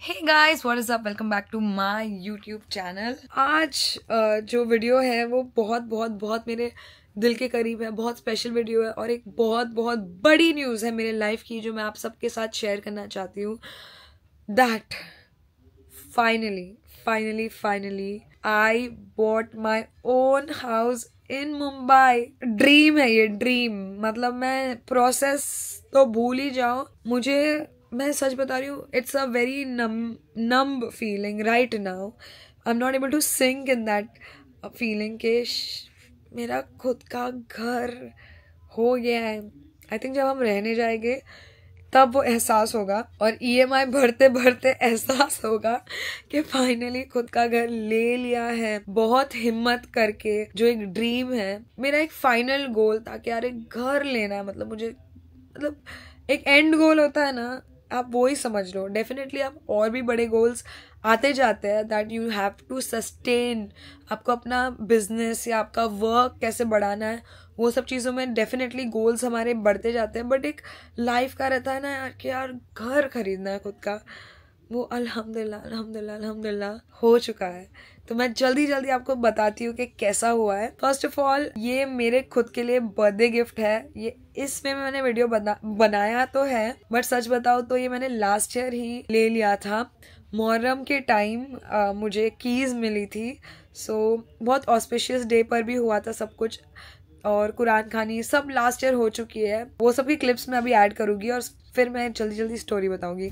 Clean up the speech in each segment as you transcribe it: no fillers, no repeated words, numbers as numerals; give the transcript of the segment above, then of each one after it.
Hey guys what is up, welcome back to my YouTube channel. आज जो video है वो बहुत बहुत बहुत मेरे दिल के करीब है, बहुत स्पेशल वीडियो है और एक बहुत बहुत बड़ी न्यूज़ है मेरे लाइफ की जो मैं आप सबके साथ शेयर करना चाहती हूँ। That finally I bought my own house in Mumbai. Dream है ये, ड्रीम। मतलब मैं प्रोसेस तो भूल ही जाओ, मैं सच बता रही हूँ, it's a very numb feeling right now. I am not able to sink in that feeling के मेरा खुद का घर हो गया है। आई थिंक जब हम रहने जाएंगे तब वो एहसास होगा और ईएमआई भरते भरते एहसास होगा कि फाइनली खुद का घर ले लिया है। बहुत हिम्मत करके जो एक ड्रीम है, मेरा एक फाइनल गोल था कि यार एक घर लेना है। मतलब एक एंड गोल होता है ना, आप वो ही समझ लो। डेफिनेटली आप और भी बड़े गोल्स आते जाते हैं that you have to sustain. आपको अपना बिजनेस या आपका वर्क कैसे बढ़ाना है, वो सब चीज़ों में डेफिनेटली गोल्स हमारे बढ़ते जाते हैं। बट एक लाइफ का रहता है ना यार कि यार घर खरीदना है खुद का, वो अल्हम्दुलिल्लाह हो चुका है। तो मैं जल्दी आपको बताती हूँ कि कैसा हुआ है। फर्स्ट ऑफ ऑल ये मेरे खुद के लिए बर्थडे गिफ्ट है। ये इसमें मैंने वीडियो बनाया तो है, बट सच बताओ तो ये मैंने लास्ट ईयर ही ले लिया था। मुहर्रम के टाइम मुझे कीज मिली थी। सो बहुत ऑस्पिशियस डे पर भी हुआ था सब कुछ, और कुरान खानी सब लास्ट ईयर हो चुकी है। वो सब की क्लिप्स मैं अभी ऐड करूंगी और फिर मैं जल्दी स्टोरी बताऊंगी।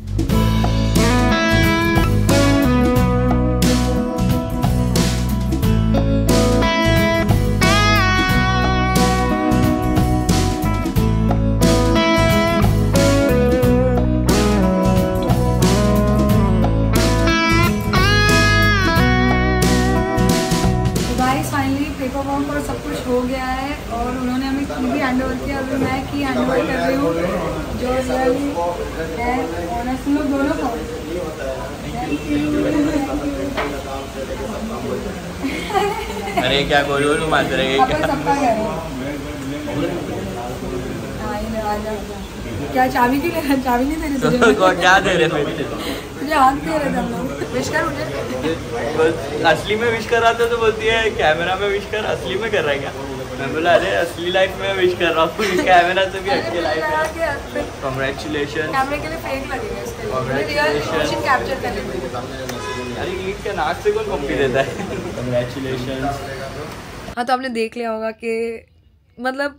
पेपर वर्क और सब कुछ हो गया है और उन्होंने हमें की भी हैंड ओवर किया। अभी मैं की हैंड ओवर कर रही हूँ जो रियली है ऑनेस्ट। हम लोग दोनों को अरे क्या गोलू मारते रहेंगे सबका घर है। क्या चाबी की चाबी नहीं दे रही तुझे? क्या दे रहे तुझे हाथ दे रहे थे हम लोग। विश कर मुझे। असली में विश कर रहा था तो बोलती है कैमरा में विश कर, असली में कर रहा है क्या? मैं बोला अरे असली लाइफ में विश कर रहा हूँ, कैमरा से भी अच्छी लाइफ है। कांग्रेचुलेशन। कैमरे के लिए फेक लगेगा इसके लिए, रियल इमोशन कैप्चर करने के लिए। अरे ईद के नाक से कौन कॉपी देता है? कांग्रेचुलेशन। हाँ तो आपने देख लिया होगा कि मतलब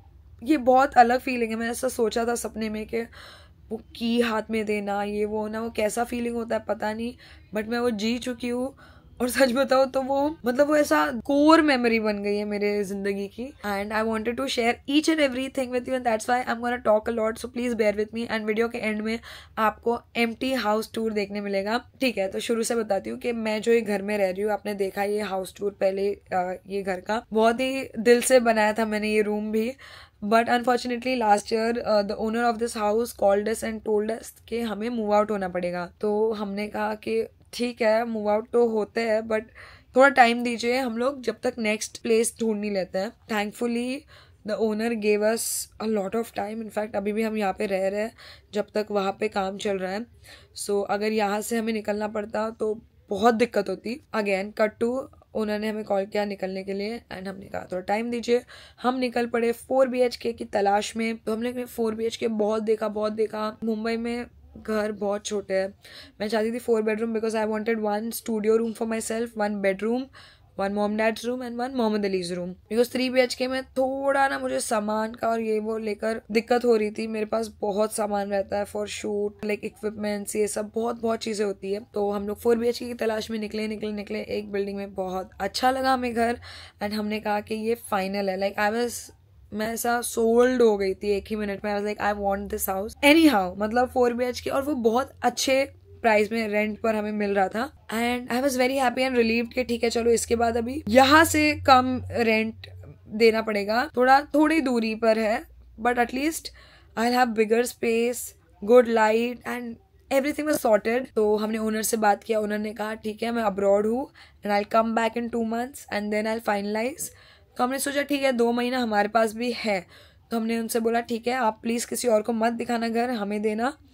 ये बहुत अलग फीलिंग है। मैंने ऐसा सोचा था सपने में कि वो की हाथ में देना, ये वो ना, वो कैसा फीलिंग होता है पता नहीं, बट मैं वो जी चुकी हूँ। और सच बताओ तो वो मतलब वो ऐसा कोर मेमोरी बन गई है मेरे जिंदगी की। And I wanted to share each and everything with you and that's why I am gonna talk a lot. So please bear with me. And video के एंड में आपको एम्प्टी हाउस टूर देखने मिलेगा। ठीक है, तो शुरू से बताती हूँ कि मैं जो ये घर में रह रही हूँ, आपने देखा ये हाउस टूर पहले ये घर का बहुत ही दिल से बनाया था मैंने ये रूम भी। But unfortunately last year the owner of this house called us and told us कि हमें मूव आउट होना पड़ेगा। तो हमने कहा कि ठीक है मूव आउट तो होते हैं बट थोड़ा टाइम दीजिए, हम लोग जब तक नेक्स्ट प्लेस ढूंढ नहीं लेते हैं। Thankfully the owner gave us a lot of time. In fact अभी भी हम यहाँ पे रह रहे हैं जब तक वहाँ पे काम चल रहा है। सो अगर यहाँ से हमें निकलना पड़ता तो बहुत दिक्कत होती। अगेन कट टू, उन्होंने हमें कॉल किया निकलने के लिए एंड हमने कहा थोड़ा टाइम दीजिए। हम निकल पड़े 4 BHK की तलाश में। तो हमने 4 BHK बहुत देखा। मुंबई में घर बहुत छोटे हैं। मैं चाहती थी 4 bedroom because I wanted 1 studio room for myself, 1 bedroom, 1 mom dad's room and 1 Mohammad Ali's room. Because 3 BHK में थोड़ा ना मुझे सामान का और ये वो लेकर दिक्कत हो रही थी। मेरे पास बहुत सामान रहता है फॉर शूट, लाइक इक्विपमेंट्स, ये सब बहुत चीजें होती है। तो हम लोग 4 BHK की तलाश में निकले। एक बिल्डिंग में बहुत अच्छा लगा हमें घर एंड हमने कहा कि ये फाइनल है। लाइक मैं ऐसा सोल्ड हो गई थी एक ही मिनट में। I was like I want this house anyhow. मतलब 4 BHK और वो बहुत अच्छे प्राइस में रेंट पर हमें मिल रहा था and I was very happy and relieved कि ठीक है चलो इसके बाद अभी यहाँ से कम रेंट देना पड़ेगा। थोड़ी दूरी पर है but at least I have bigger space, good light and everything was sorted. तो हमने ओनर से बात किया, ओनर ने कहा ठीक है मैं अब्रॉड हूँ and I come back in 2 months and then I finalize. तो हमने सोचा ठीक है 2 महीना हमारे पास भी है। तो हमने उनसे बोला ठीक है आप प्लीज़ किसी और को मत दिखाना घर, हमें देना,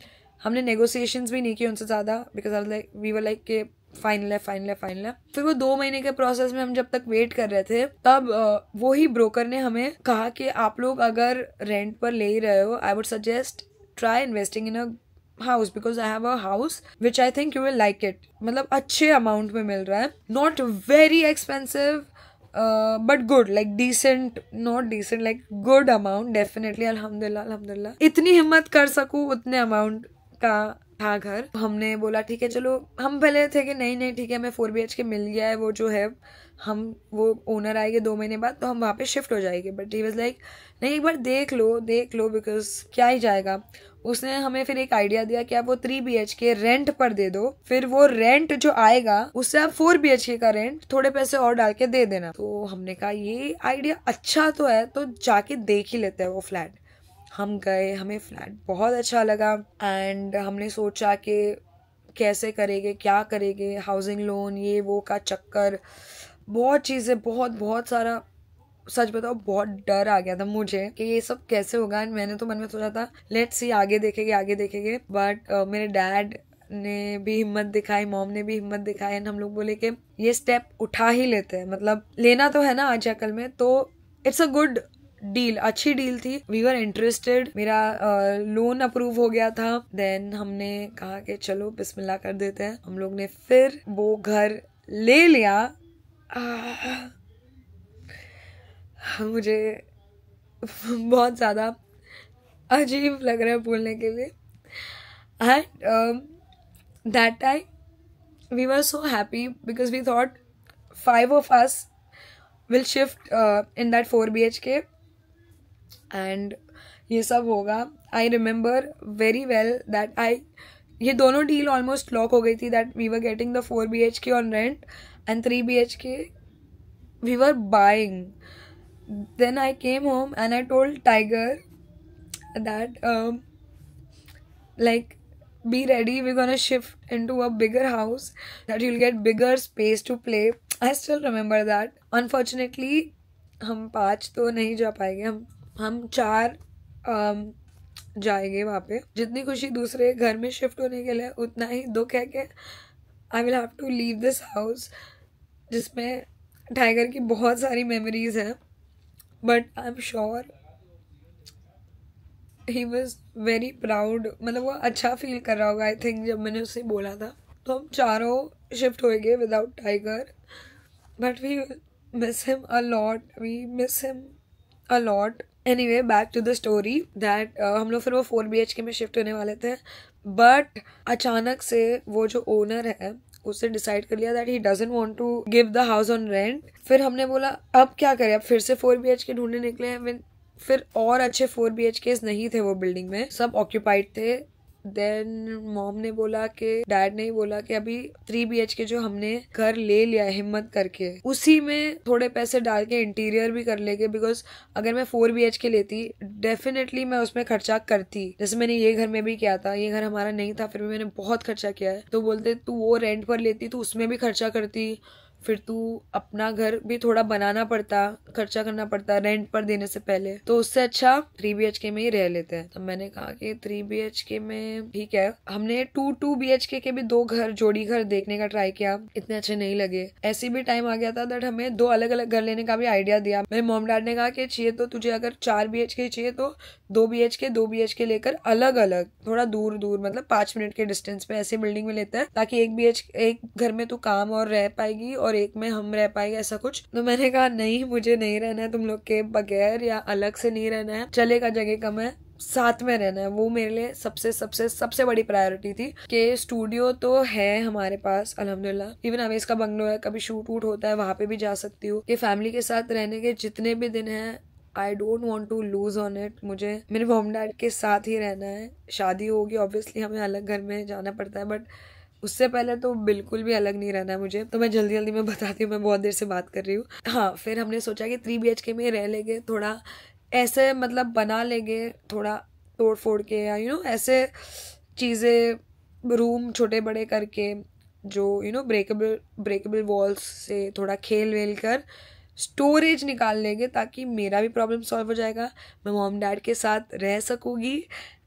हमने नेगोशिएशंस भी नहीं किए उनसे ज़्यादा, because like we were like के फाइनल है। फिर वो 2 महीने के प्रोसेस में हम जब तक वेट कर रहे थे, तब वो ही ब्रोकर ने हमें कहा कि आप लोग अगर रेंट पर ले ही रहे हो, I would suggest try investing in a house, because I have a house which I think you will like it. मतलब अच्छे अमाउंट में मिल रहा है, not very expensive but good, like decent, not decent, like good amount definitely. अल्हम्दुलिल्लाह इतनी हिम्मत कर सकूं उतने अमाउंट का था घर। हमने बोला ठीक है चलो, हम पहले थे कि नहीं ठीक है, हमें 4 BHK मिल गया है, वो जो है हम वो ओनर आएंगे 2 महीने बाद तो हम वहाँ पे शिफ्ट हो जाएंगे। बट ही वाज लाइक नहीं, एक बार देख लो बिकॉज क्या ही जाएगा। उसने हमें फिर एक आइडिया दिया कि आप वो 3 BHK रेंट पर दे दो, फिर वो रेंट जो आएगा उससे आप 4 BHK का रेंट थोड़े पैसे और डाल के दे देना। तो हमने कहा ये आइडिया अच्छा तो है, तो जाके देख ही लेते हैं वो फ्लैट। हम गए, हमें फ्लैट बहुत अच्छा लगा एंड हमने सोचा कि कैसे करेंगे, क्या करेंगे, हाउसिंग लोन ये वो का चक्कर, बहुत चीज़ें, बहुत सारा। सच बताओ बहुत डर आ गया था मुझे कि ये सब कैसे होगा। एंड मैंने तो मन में सोचा था लेट्स सी, आगे देखेंगे। बट मेरे डैड ने भी हिम्मत दिखाई, मॉम ने भी हिम्मत दिखाई एंड हम लोग बोले कि ये स्टेप उठा ही लेते हैं, मतलब लेना तो है ना आज या कल में। तो इट्स अ गुड डील, अच्छी डील थी। वी वर इंटरेस्टेड, मेरा लोन अप्रूव हो गया था। देन हमने कहा कि चलो बिस्मिल्लाह कर देते हैं। हम लोग ने फिर वो घर ले लिया। मुझे बहुत ज़्यादा अजीब लग रहा है बोलने के लिए। And that time we were so happy because we thought 5 of us will shift in that 4 BHK and ये सब होगा। I remember very well that ये दोनों डील ऑलमोस्ट लॉक हो गई थी, that we were getting the 4 BHK on rent and 3 BHK we were buying. Then I came home and I told Tiger that like be ready, we're gonna shift into a bigger house that you'll get bigger space to play. I still remember that. Unfortunately हम 5 तो नहीं जा पाएंगे, हम 4 जाएंगे वहाँ पे। जितनी खुशी दूसरे घर में शिफ्ट होने के लिए, उतना ही दुख है कि I will have to leave this house जिसमें टाइगर की बहुत सारी मेमोरीज हैं। But I am sure he was very proud, मतलब वो अच्छा फील कर रहा होगा आई थिंक जब मैंने उससे बोला था। तो हम चारों शिफ्ट हो गए without Tiger, but we miss him a lot. Anyway back to the story that हम लोग फिर वो 4 BHK में शिफ्ट होने वाले थे, बट अचानक से वो जो ओनर है उससे डिसाइड कर लिया that he doesn't want to give the house on rent. फिर हमने बोला अब क्या करें, अब फिर से 4 BHK ढूंढने निकले हैं। फिर और अच्छे 4 BHKs नहीं थे वो बिल्डिंग में, सब ऑक्यूपाइड थे। देन मॉम ने बोला कि डैड ने बोला कि अभी 3 BHK जो हमने घर ले लिया है हिम्मत करके, उसी में थोड़े पैसे डाल के इंटीरियर भी कर लेंगे, बिकॉज अगर मैं 4 BHK लेती डेफिनेटली मैं उसमें खर्चा करती, जैसे मैंने ये घर में भी किया था। ये घर हमारा नहीं था फिर भी मैंने बहुत खर्चा किया है। तो बोलते तू वो रेंट पर लेती तो उसमें भी खर्चा करती, फिर तू अपना घर भी थोड़ा बनाना पड़ता, खर्चा करना पड़ता रेंट पर देने से पहले, तो उससे अच्छा 3 BHK में ही रह लेते हैं। तो मैंने कहा कि 3 BHK में ठीक है। हमने 2 BHK के भी 2 घर जोड़ी घर देखने का ट्राई किया, इतने अच्छे नहीं लगे। ऐसे भी टाइम आ गया था दैट हमें 2 अलग अलग घर लेने का भी आइडिया दिया। मेरे मॉम डैड ने कहा कि चाहिए तो तुझे अगर 4 BHK चाहिए तो 2 BHK लेकर अलग अलग थोड़ा दूर मतलब 5 मिनट के डिस्टेंस पे ऐसी बिल्डिंग में लेते हैं, ताकि एक घर में तू काम और रह पाएगी और एक में हम रह पाएंगे, ऐसा कुछ। तो मैंने कहा नहीं, मुझे नहीं रहना है तुम लोग के बगैर, या अलग से नहीं रहना है, चलेगा जगह कम है, साथ में रहना है। वो मेरे लिए सबसे बड़ी प्रायोरिटी थी कि स्टूडियो तो है हमारे पास अल्हम्दुलिल्लाह, इवन अवेश का बंगलो है, कभी शूट वूट होता है वहां पे भी जा सकती हूँ। कि फैमिली के साथ रहने के जितने भी दिन हैं I don't want to lose on it. मुझे मेरे मॉम डैड के साथ ही रहना है। शादी होगी ऑब्वियसली हमें अलग घर में जाना पड़ता है, बट उससे पहले तो बिल्कुल भी अलग नहीं रहना है मुझे। तो मैं जल्दी में बताती हूँ, मैं बहुत देर से बात कर रही हूँ। हाँ, फिर हमने सोचा कि 3 BHK में रह लेंगे, थोड़ा ऐसे मतलब बना लेंगे थोड़ा तोड़ फोड़ के, या ऐसे चीज़ें रूम छोटे बड़े करके, जो ब्रेकेबल वॉल्स से थोड़ा खेल वेल कर स्टोरेज निकाल लेंगे, ताकि मेरा भी प्रॉब्लम सॉल्व हो जाएगा, मैं मॉम डैड के साथ रह सकूँगी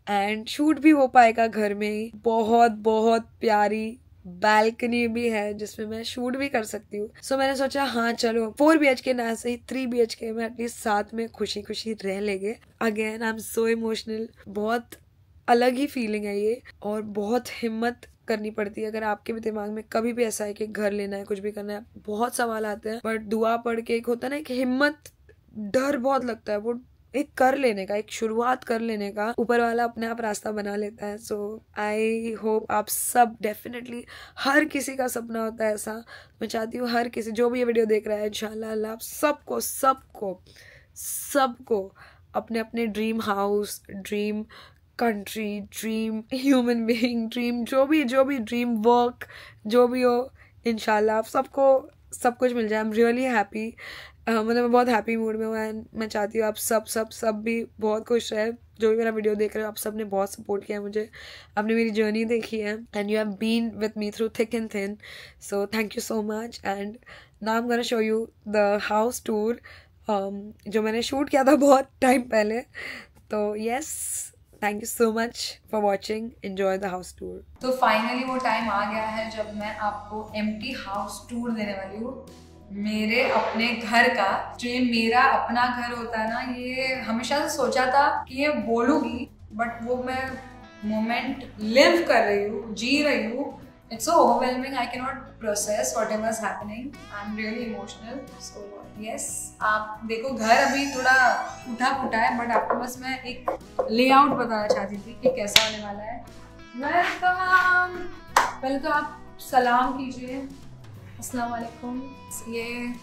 एंड शूट भी हो पाएगा घर में ही। बहुत बहुत प्यारी बैल्कनी भी है जिसमें मैं शूट भी कर सकती हूँ। सो मैंने सोचा हाँ चलो 4 BHK ना सही 3 BHK में एटलीस्ट साथ में खुशी खुशी रह लेंगे। Again I am so emotional. बहुत अलग ही फीलिंग है ये और बहुत हिम्मत करनी पड़ती है। अगर आपके भी दिमाग में कभी भी ऐसा है कि घर लेना है, कुछ भी करना है, बहुत सवाल आते हैं, बट दुआ पढ़ के एक होता है ना एक हिम्मत, डर बहुत लगता है, वो एक कर लेने का, एक शुरुआत कर लेने का ऊपर वाला अपने आप रास्ता बना लेता है। सो आई होप आप सब डेफिनेटली, हर किसी का सपना होता है ऐसा। मैं चाहती हूँ हर किसी जो भी ये वीडियो देख रहा है इंशाल्लाह अल्लाह आप सबको सबको सबको अपने अपने dream house, dream country, dream human being, dream जो भी ड्रीम वर्क जो भी हो, इंशाल्लाह आप सबको सब कुछ मिल जाए। I am really happy. मतलब मैं बहुत हैप्पी मूड में हूँ एंड मैं चाहती हूँ आप सब भी बहुत खुश रहे। जो भी मेरा वीडियो देख रहे हो आप सब ने बहुत सपोर्ट किया है मुझे, आपने मेरी जर्नी देखी है and you have been with me through thick and thin. So thank you so much. And now I am gonna show you the house tour जो मैंने शूट किया था बहुत टाइम पहले। तो yes, thank you so much for watching, enjoy the house tour. तो finally वो time आ गया है जब मैं आपको एम्प्टी हाउस टूर देने वाली हूँ मेरे अपने घर का। जो ये मेरा अपना घर होता है ना, ये हमेशा से सोचा था कि ये बोलूंगी, बट वो मैं मोमेंट लिव कर रही हूँ, जी रही हूँ। It's so overwhelming, I can not process whatever is happening. I am really emotional. So yes, आप देखो घर अभी थोड़ा उठा फुटा है, बट आपको बस मैं एक लेआउट बताना चाहती थी कि कैसा होने वाला है। वेलकम। पहले तो आप सलाम कीजिए, अस्सलाम वालेकुम। ये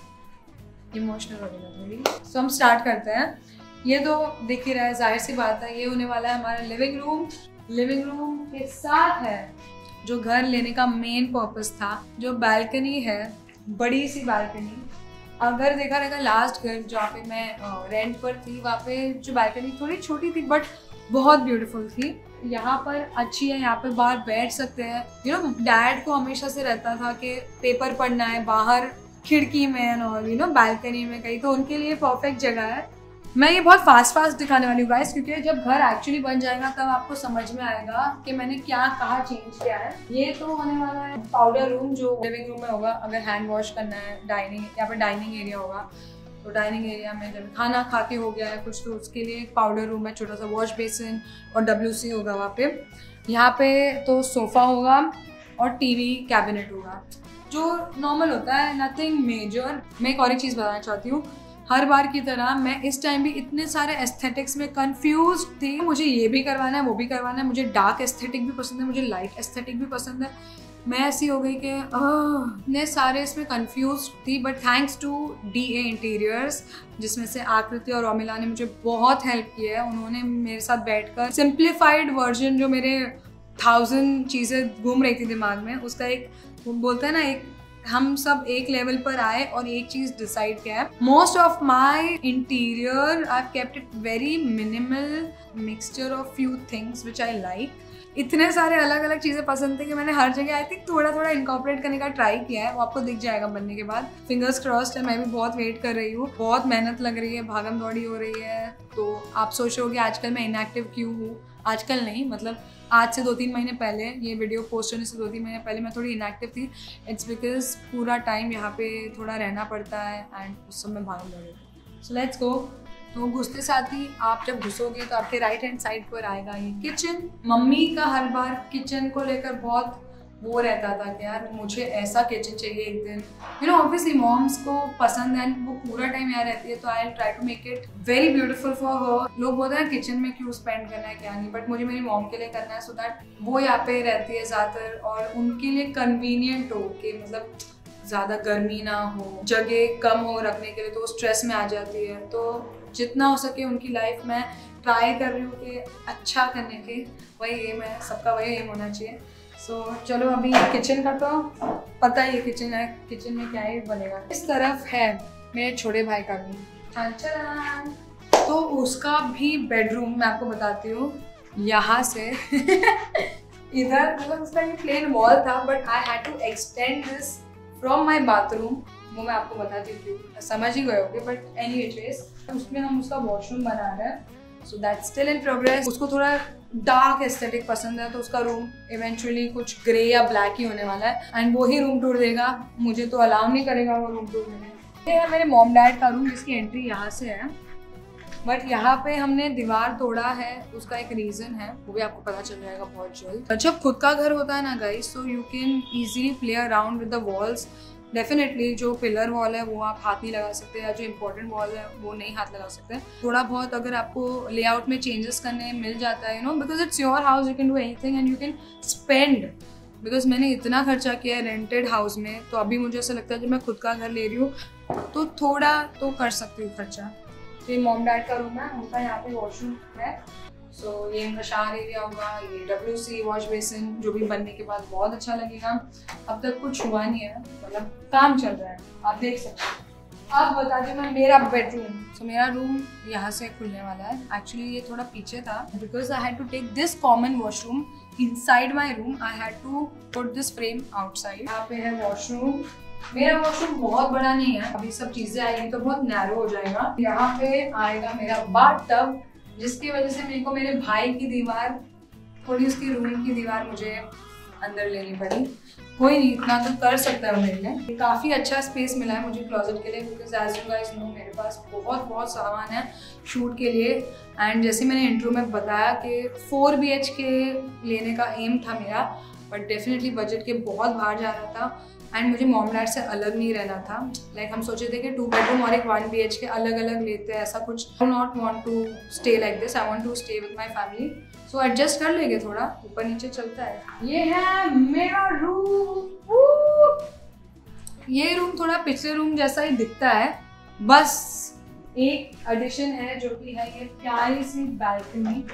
इमोशनल हो गया थोड़ी। सो हम स्टार्ट करते हैं। ये तो दिख ही रहा है, जाहिर सी बात है, ये होने वाला है हमारा लिविंग रूम। लिविंग रूम के साथ है जो घर लेने का मेन पर्पस था, जो बैल्कनी है, बड़ी सी बैल्कनी। अगर देखा रहेगा लास्ट घर जहाँ पे मैं रेंट पर थी, वहाँ पे जो बैल्कनी थोड़ी छोटी थी बट बहुत ब्यूटीफुल थी। यहाँ पर अच्छी है, यहाँ पे बाहर बैठ सकते हैं। यू नो डैड को हमेशा से रहता था कि पेपर पढ़ना है बाहर खिड़की में और यू नो बैल्कनी में कहीं, तो उनके लिए परफेक्ट जगह है। मैं ये बहुत फास्ट दिखाने वाली हूँ गाइस, क्योंकि जब घर एक्चुअली बन जाएगा तब आपको समझ में आएगा कि मैंने क्या कहाँ चेंज किया है। ये तो होने वाला है पाउडर रूम जो लिविंग रूम में होगा। अगर हैंड वॉश करना है, डाइनिंग, यहाँ पर डाइनिंग एरिया होगा, तो डाइनिंग एरिया में जब खाना खा के हो गया है कुछ, तो उसके लिए एक पाउडर रूम है, छोटा सा वॉश बेसिन और WC होगा वहाँ पे। यहाँ पे तो सोफ़ा होगा और TV कैबिनेट होगा जो नॉर्मल होता है, नथिंग मेजर। मैं एक और चीज़ बताना चाहती हूँ, हर बार की तरह मैं इस टाइम भी इतने सारे एस्थेटिक्स में कंफ्यूज थी। मुझे ये भी करवाना है, वो भी करवाना है, मुझे डार्क एस्थेटिक भी पसंद है, मुझे लाइट एस्थेटिक भी पसंद है। मैं ऐसी हो गई कि इतने सारे इसमें कंफ्यूज थी, but thanks to DA interiors, जिसमें से आकृति और रोमिला ने मुझे बहुत हेल्प किया है। उन्होंने मेरे साथ बैठकर सिंप्लीफाइड वर्जन, जो मेरे 1000 चीज़ें घूम रही थी दिमाग में, उसका एक बोलते हैं ना, एक हम सब एक लेवल पर आए और एक चीज़ डिसाइड किया है। Most of my interior I have kept it very minimal, mixture of few things which I like. इतने सारे अलग अलग चीज़ें पसंद थे कि मैंने हर जगह आई थिंक थोड़ा इनकॉर्पोरेट करने का ट्राई किया है। वो आपको दिख जाएगा बनने के बाद। फिंगर्स क्रॉस्ड है, मैं भी बहुत वेट कर रही हूँ, बहुत मेहनत लग रही है, भागम दौड़ी हो रही है। तो आप सोच रहे हो कि आजकल मैं इनएक्टिव क्यों हूँ। आजकल नहीं, मतलब आज से 2-3 महीने पहले, ये वीडियो पोस्ट होने से 2-3 महीने पहले मैं थोड़ी इनएक्टिव थी। इट्स बिकॉज पूरा टाइम यहाँ पे थोड़ा रहना पड़ता है एंड उस समय भागम दौड़ी। So let's go. तो घुसते साथ ही आप जब घुसोगे तो आपके राइट हैंड साइड पर आएगा ये किचन। मम्मी का हर बार किचन को लेकर बहुत वो रहता था कि यार मुझे ऐसा किचन चाहिए एक दिन। यू नो ऑब्वियसली मॉम्स को पसंद है, वो पूरा टाइम यहाँ रहती है, तो I try to make it very beautiful for her. लोग बोलते हैं किचन में क्यों स्पेंड करना है, क्या नहीं, बट मुझे मेरी मॉम के लिए करना है, सो दैट वो यहाँ पे रहती है ज़्यादातर और उनके लिए कन्वीनियंट हो कि मतलब ज़्यादा गर्मी ना हो, जगह कम हो रखने के लिए, तो स्ट्रेस में आ जाती है। तो जितना हो सके उनकी लाइफ में ट्राई कर रही हूँ कि अच्छा करने के, वही एम है, सबका वही एम होना चाहिए। सो चलो अभी किचन का तो पता ही है, किचन है, किचन में क्या ही बनेगा। इस तरफ है मेरे छोटे भाई का भी, तो उसका भी बेडरूम मैं आपको बताती हूँ। यहाँ से इधर मतलब उसका ये प्लेन वॉल था, but I had to extend this from my bathroom. वो मैं आपको बताती थी, समझ ही गए होगे, बट एनीवेज उसमें हम उसका वॉशरूम बना रहे हैं। So that's still in progress. उसको थोड़ा डार्क एस्थेटिक पसंद है तो उसका रूम इवेंचुअली कुछ ग्रे या ब्लैक ही होने वाला है एंड वो ही रूम टूर देगा, मुझे तो अलाउ नहीं करेगा वो रूम टूर देने। ये है मेरे मॉम डैड का रूम जिसकी एंट्री यहाँ से है, बट यहाँ पे हमने दीवार तोड़ा है, उसका एक रीज़न है, वो भी आपको पता चल जाएगा बहुत जल्द। जब खुद का घर होता है ना guys, so you can easily play around with the walls. Definitely जो पिलर वॉल है वो आप हाथ नहीं लगा सकते, या जो इम्पोर्टेंट वॉल है वो नहीं हाथ लगा सकते। थोड़ा बहुत अगर आपको लेआउट में चेंजेस करने मिल जाता है, you know, because it's your house, you can do anything and you can spend. Because मैंने इतना खर्चा किया है रेंटेड हाउस में, तो अभी मुझे ऐसा लगता है जब मैं खुद का घर ले रही हूँ तो थोड़ा तो कर सकती हूँ खर्चा। तो ये मॉम डैड का रूम है, उनका यहाँ पे वॉशरूम है। सो ये इनका शावर एरिया होगा, ये WC वॉश बेसिन जो भी बनने के बाद बहुत अच्छा लगेगा। अब तक कुछ हुआ नहीं है, मतलब काम चल रहा है, आप देख सकते हैं। अब बता दें मैं मेरा बेडरूम। सो मेरा रूम यहाँ से खुलने वाला है। एक्चुअली ये थोड़ा पीछे था because I had to take this common washroom inside my room, I had to put this frame outside. यहाँ पे है वॉशरूम। मेरा वॉशरूम बहुत बड़ा नहीं है, अभी सब चीजें आएगी तो बहुत नैरो हो जाएगा। यहाँ पे आएगा मेरा बाथ टब, जिसकी वजह से मेरे को मेरे भाई की दीवार, थोड़ी उसकी रूम की दीवार मुझे अंदर लेनी पड़ी। कोई नहीं, इतना तो कर सकता है मेरे लिए। काफ़ी अच्छा स्पेस मिला है मुझे क्लोजेट के लिए, because as you guys know मेरे पास बहुत सामान है शूट के लिए। एंड जैसे मैंने इंट्रो में बताया कि 4 BHK लेने का एम था मेरा, बट डेफिनेटली बजट के बहुत बाहर जा रहा था एंड मुझे मॉम डैड से अलग नहीं रहना था। लाइक हम सोचे थे कि 2 बेडरूम और एक 1 BHK अलग अलग लेते हैं, ऐसा कुछ। I not want to stay like this, I want to stay with my family. So adjust कर लेंगे, थोड़ा ऊपर नीचे चलता है। ये है मेरा रूम। ये रूम थोड़ा पिछले रूम जैसा ही दिखता है, बस एक एडिशन है जो कि है ये प्यारी सी बालकनी।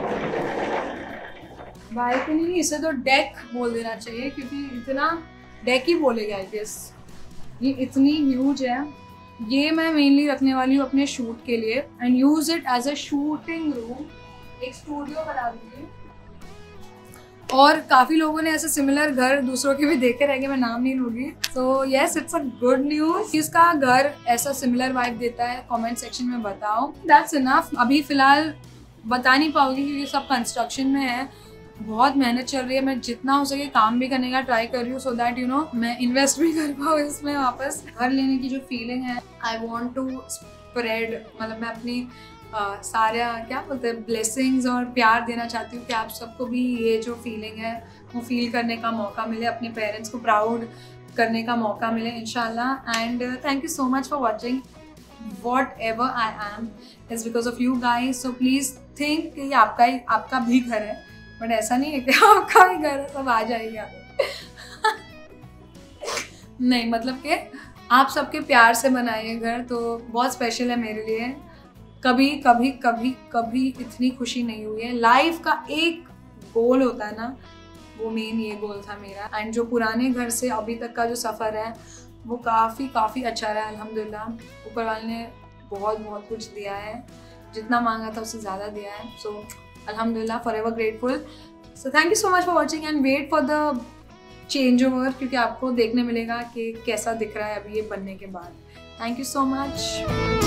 बालकनी नहीं, इसे तो डेक बोल देना चाहिए, क्योंकि इतना डेक ही बोलेगा आई गेस। ये इतनी ह्यूज है। ये मैं मेनली रखने वाली हूँ अपने शूट के लिए and use it as a shooting room. एक स्टूडियो बना दूंगी। और काफ़ी लोगों ने ऐसे सिमिलर घर दूसरों के भी देखे रहेंगे, मैं नाम नहीं लूँगी। So yes, it's a good news. किसका घर ऐसा सिमिलर वाइब देता है कमेंट सेक्शन में बताओ। That's enough. अभी फ़िलहाल बता नहीं पाऊँगी क्योंकि सब कंस्ट्रक्शन में है, बहुत मेहनत चल रही है। मैं जितना हो सके काम भी करने का ट्राई कर रही हूँ सो दैट यू नो मैं इन्वेस्ट भी कर पाऊँ इसमें वापस। घर लेने की जो फीलिंग है, आई वॉन्ट टू स्प्रेड, मतलब मैं अपनी सारा क्या बोलते हैं ब्लेसिंग्स और प्यार देना चाहती हूँ कि आप सबको भी ये जो फीलिंग है वो फील करने का मौका मिले, अपने पेरेंट्स को प्राउड करने का मौका मिले इंशाल्लाह। And thank you so much for watching. whatever I am is because of you guys, so please think कि आपका भी घर है, बट ऐसा नहीं है कि आपका भी घर है सब आ जाएगा नहीं, मतलब कि आप सबके प्यार से बनाइए घर, तो बहुत स्पेशल है मेरे लिए। कभी कभी कभी कभी इतनी खुशी नहीं हुई है। लाइफ का एक गोल होता है ना, वो मेन ये गोल था मेरा। एंड जो पुराने घर से अभी तक का जो सफ़र है वो काफ़ी अच्छा रहा है अल्हम्दुलिल्लाह। ऊपर वाले ने बहुत कुछ दिया है, जितना मांगा था उससे ज़्यादा दिया है। सो अल्हम्दुलिल्लाह, forever grateful. So thank you so much for watching and wait for the change over, क्योंकि आपको देखने मिलेगा कि कैसा दिख रहा है अभी ये बनने के बाद। Thank you so much.